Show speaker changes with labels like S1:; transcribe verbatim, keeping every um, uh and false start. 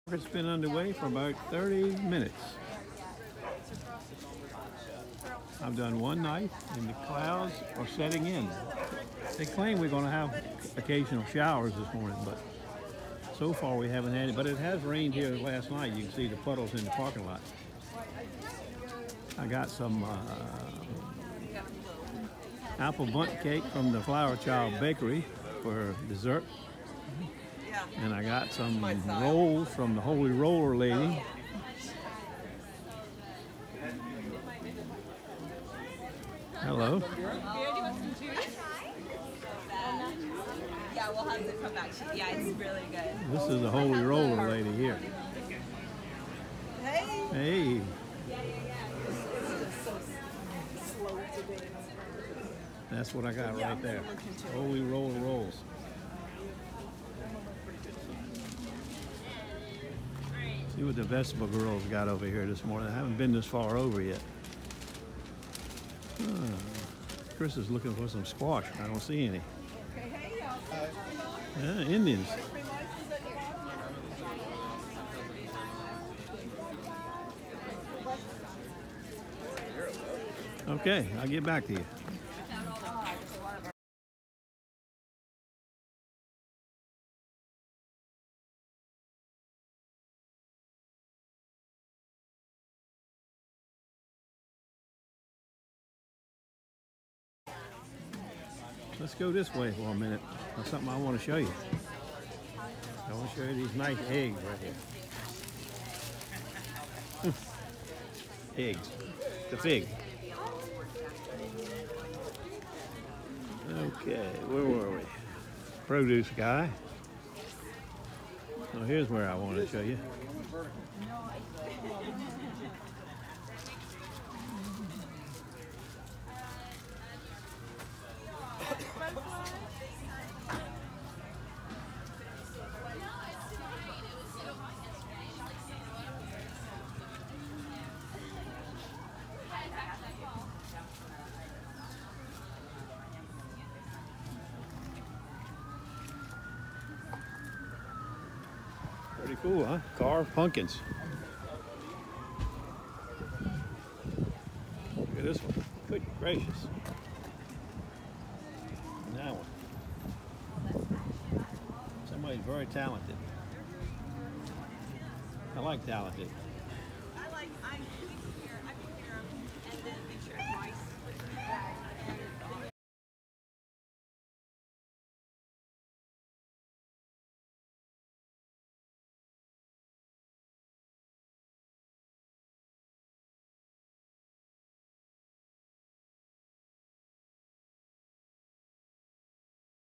S1: It's been underway for about thirty minutes. I've done one night and the clouds are setting in. They claim we're going to have occasional showers this morning, but so far we haven't had it. But it has rained here last night. You can see the puddles in the parking lot. I got some uh, apple bundt cake from the Flower Child Bakery for dessert. And I got some rolls from the Holy Roller Lady. Hello.
S2: Yeah, we'll have to come back. Yeah, it's really good.
S1: This is the Holy Roller Lady here.
S2: Hey.
S1: Hey.
S2: Yeah, yeah, yeah. It's just so slow today.
S1: That's what I got right there. Holy Roller Rolls. See what the vegetable girls got over here this morning. I haven't been this far over yet. Uh, Chris is looking for some squash. I don't see any. Yeah, Indians. Okay, I'll get back to you. Let's go this way for a minute. There's something I want to show you. I want to show you these nice eggs right here. Eggs. The fig. Okay, where were we? Produce guy. So here's where I want to show you. Pretty cool, huh? Carved pumpkins. Look at this one. Good gracious. And that one. Somebody's very talented. I like talented.